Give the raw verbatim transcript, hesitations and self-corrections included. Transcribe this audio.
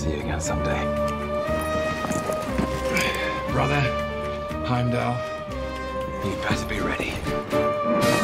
see you again someday. Brother, Heimdall. You better be ready.